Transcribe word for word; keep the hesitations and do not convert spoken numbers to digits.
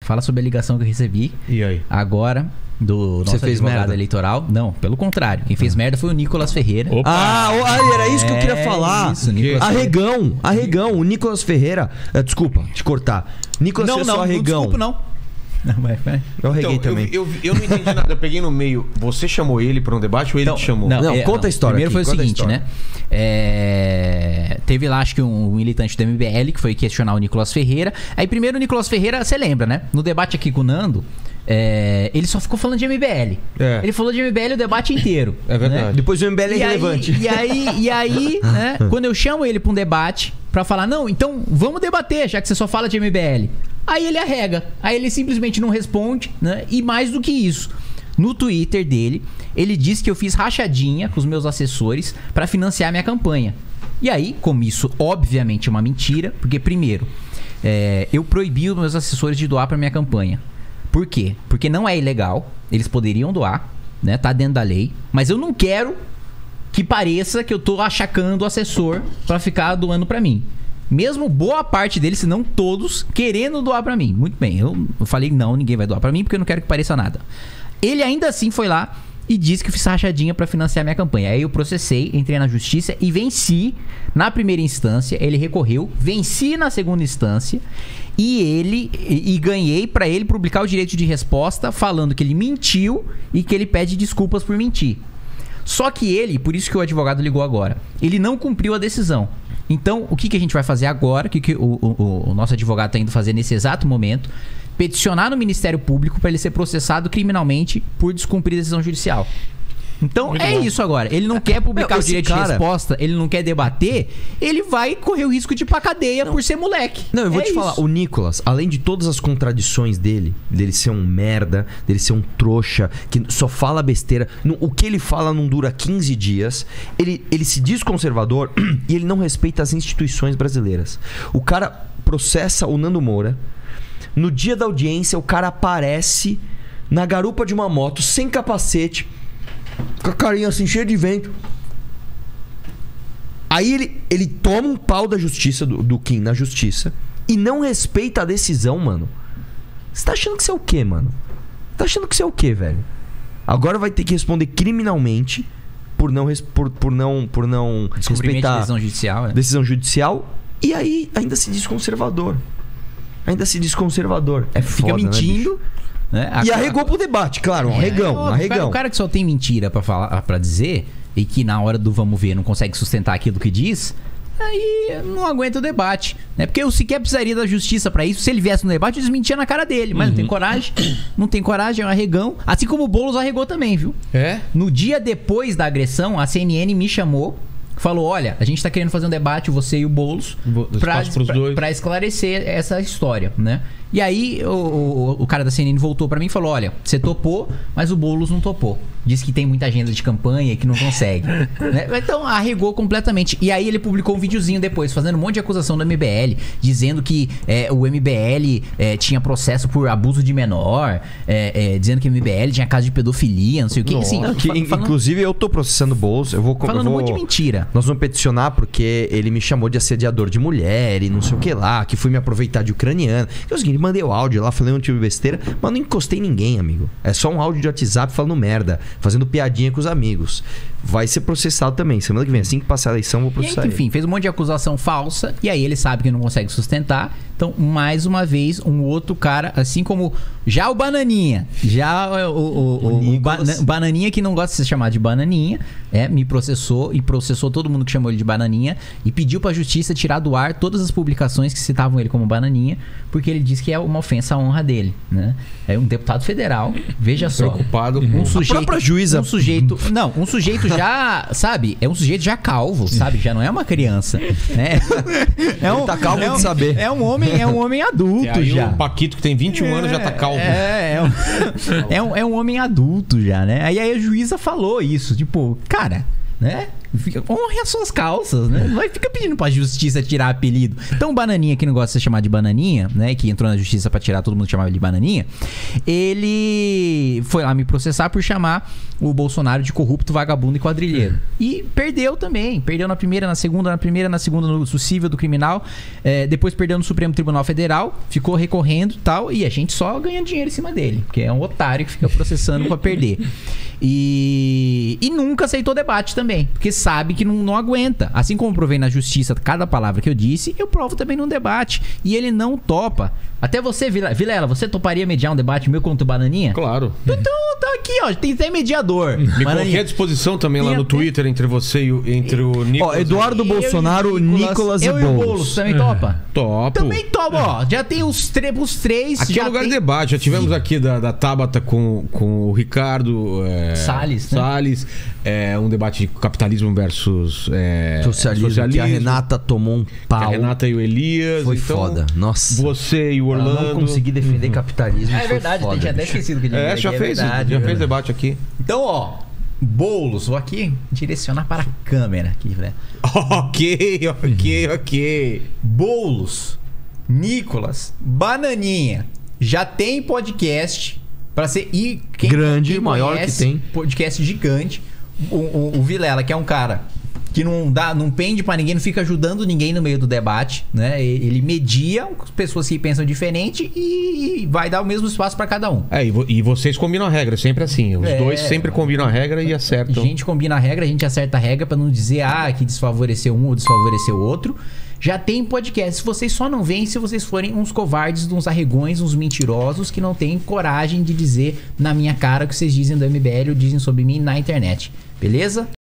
fala sobre a ligação que eu recebi. E aí? Agora, do nosso fez advogado merda? eleitoral. Não, pelo contrário. Quem fez merda foi o Nicolas Ferreira. Opa. Ah, ó, era isso que eu queria É falar. isso, Nicolas Arregão, arregão, o Nicolas Ferreira. É, desculpa, te cortar. Nicolas Não, Ferreira, não, só não, arregão. desculpa, não. Não, vai, vai. Eu arreguei Então, também. Eu, eu, eu não entendi nada. Eu peguei no meio. Você chamou ele pra um debate ou ele Não, te chamou? Não, conta a história Primeiro aqui, foi o conta a seguinte, história. né? É, Teve lá, acho que um militante do M B L que foi questionar o Nicolas Ferreira. Aí primeiro o Nicolas Ferreira, você lembra, né? No debate aqui com o Nando, é, ele só ficou falando de M B L. É. Ele falou de M B L o debate inteiro. É verdade. né? Depois o M B L é E aí, relevante. e aí, e aí né, quando eu chamo ele pra um debate, pra falar, não, então vamos debater, já que você só fala de M B L. Aí ele arrega. Aí ele simplesmente não responde, né? E mais do que isso, no Twitter dele, ele disse que eu fiz rachadinha com os meus assessores pra financiar minha campanha. E aí, como isso obviamente é uma mentira, porque primeiro, é, eu proibi os meus assessores de doar pra minha campanha. Por quê? Porque não é ilegal, eles poderiam doar, né? Tá dentro da lei, mas eu não quero que pareça que eu tô achacando o assessor pra ficar doando pra mim. Mesmo boa parte deles, se não todos, querendo doar pra mim. Muito bem, eu, eu falei não, ninguém vai doar pra mim porque eu não quero que pareça nada. Ele ainda assim foi lá e disse que eu fiz rachadinha pra financiar minha campanha. Aí eu processei, entrei na justiça e venci na primeira instância. Ele recorreu, venci na segunda instância e ele e, e ganhei pra ele publicar o direito de resposta falando que ele mentiu e que ele pede desculpas por mentir. Só que ele, por isso que o advogado ligou agora, ele não cumpriu a decisão. Então, o que, que a gente vai fazer agora? O que, que o, o, o nosso advogado está indo fazer nesse exato momento? Peticionar no Ministério Público para ele ser processado criminalmente por descumprir decisão judicial. Então, Muito é bom. isso agora. Ele não quer publicar Não, o esse direito cara- de resposta, ele não quer debater, ele vai correr o risco de ir pra cadeia por ser moleque. Não, eu vou É te falar, isso. o Nicolas, além de todas as contradições dele, dele ser um merda, dele ser um trouxa, que só fala besteira, no- o que ele fala não dura quinze dias, ele, ele se diz conservador e ele não respeita as instituições brasileiras. O cara processa o Nando Moura, no dia da audiência o cara aparece na garupa de uma moto, sem capacete, com a carinha assim, cheia de vento. Aí ele, ele toma um pau da justiça, do, do Kim na justiça, e não respeita a decisão, mano. Você tá achando que você é o quê, mano? Tá achando que você é o quê, velho? Agora vai ter que responder criminalmente por não, res- por, por não, por não Descumprimento de respeitar decisão judicial. né? decisão judicial. E aí ainda se diz conservador. Ainda se diz conservador. É Fica foda, né, mentindo. bicho? Né? E A- arregou pro debate, claro, um arregão, um É, o, cara, arregão. o cara que só tem mentira pra falar, para dizer e que na hora do vamos ver não consegue sustentar aquilo que diz, aí não aguenta o debate, né? Porque eu sequer precisaria da justiça pra isso. Se ele viesse no debate, eu desmentia na cara dele, mas não tem coragem. Não tem coragem, é um arregão. Assim como o Boulos arregou também, viu? É? No dia depois da agressão, a C N N me chamou, falou: olha, a gente tá querendo fazer um debate, você e o Boulos, Vou- pra, espaço pros pra- dois. pra esclarecer essa história, né? E aí o, o, o cara da C N N voltou pra mim e falou: olha, você topou, mas o Boulos não topou. Diz que tem muita agenda de campanha e que não consegue. Né? Então arregou completamente. E aí ele publicou um videozinho depois, fazendo um monte de acusação do M B L, dizendo que é, o M B L é, tinha processo por abuso de menor, é, é, dizendo que o M B L tinha caso de pedofilia, não sei o que. Assim, Não, que, fa- falando, inclusive eu tô processando o Boulos. Eu vou, falando eu um vou... monte de mentira. Nós vamos peticionar porque ele me chamou de assediador de mulher e não sei o que lá, que fui me aproveitar de ucraniano. É o seguinte, mandei o áudio lá, falei um tipo de besteira, mas não encostei ninguém, amigo. É só um áudio de WhatsApp falando merda, fazendo piadinha com os amigos. Vai ser processado também. Semana que vem, assim que passar a eleição, eu vou E aí, processar. enfim, fez um monte de acusação falsa. E aí ele sabe que não consegue sustentar. Então, mais uma vez, um outro cara, assim como já o Bananinha, já o, o, o, o, o Bana- Bananinha, que não gosta de ser chamado de Bananinha, é, me processou e processou todo mundo que chamou ele de Bananinha e pediu pra justiça tirar do ar todas as publicações que citavam ele como Bananinha, porque ele diz que é uma ofensa à honra dele, né? É um deputado federal, veja só. Preocupado Um com... sujeito, própria juíza. Um sujeito. Não, um sujeito já, sabe? É um sujeito já calvo, sabe? Já não é uma criança. Né? É um, tá calvo é um, de saber. É um homem, é um homem adulto E aí já. o Paquito, que tem vinte e um anos, já tá calvo. É, é um, é, um, é um homem adulto já, né? Aí, aí a juíza falou isso, tipo, cara, né? Fica, honre as suas calças, né? Não vai ficar pedindo pra justiça tirar apelido. Então o Bananinha, que não gosta de ser chamado de Bananinha, né? Que entrou na justiça pra tirar, todo mundo chamava ele de Bananinha. Ele foi lá me processar por chamar o Bolsonaro de corrupto, vagabundo e quadrilheiro. E perdeu também. Perdeu na primeira, na segunda, na primeira, na segunda no cível do criminal. É, depois perdeu no Supremo Tribunal Federal. Ficou recorrendo e tal. E a gente só ganha dinheiro em cima dele. Porque é um otário que fica processando pra perder. E, e nunca aceitou debate também. Porque sabe que não, não aguenta. Assim como eu provei na justiça cada palavra que eu disse, eu provo também num debate. E ele não topa. Até você, Vilela, você toparia mediar um debate meu contra o Bananinha? Claro. Então, tá aqui, ó. Tem até mediador. Me coloquei à disposição também lá no Twitter entre você e o, entre o Nicolas. Ó, Eduardo Eu Bolsonaro, e Nicolas e eu e o Boulos. Boulos também topa? Topo. Também topa, ó. Já tem os, tre os três. Aqui já é lugar tem... de debate. Já tivemos aqui da, da Tabata com, com o Ricardo é, Salles, né? Salles. É, um debate de capitalismo versus é, Socialismo, socialismo. que a Renata tomou um pau. A Renata e o Elias. Foi então, foda. Nossa. Você e o Ela Orlando. não consegui defender capitalismo. É foi verdade, foda, tinha até bicho. esquecido que ele É, já é fez, verdade, já é fez verdade. debate aqui. Então, ó. Boulos, vou aqui direcionar para a câmera aqui, né? Ok, ok, ok. Boulos, Nicolas, Bananinha, já tem podcast para ser e quem Grande, quem maior conhece, que tem. podcast gigante. O, o, o Vilela, que é um cara que não dá, não pende pra ninguém, não fica ajudando ninguém no meio do debate, né? Ele media com pessoas que pensam diferente e vai dar o mesmo espaço pra cada um. É, e, vo e vocês combinam a regra, sempre assim. Os É. dois sempre combinam a regra e A acertam. gente combina a regra, a gente acerta a regra pra não dizer ah, que desfavoreceu um ou desfavoreceu o outro. Já tem podcast. Vocês só não veem se vocês forem uns covardes, uns arregões, uns mentirosos que não têm coragem de dizer na minha cara o que vocês dizem do M B L ou dizem sobre mim na internet. Beleza?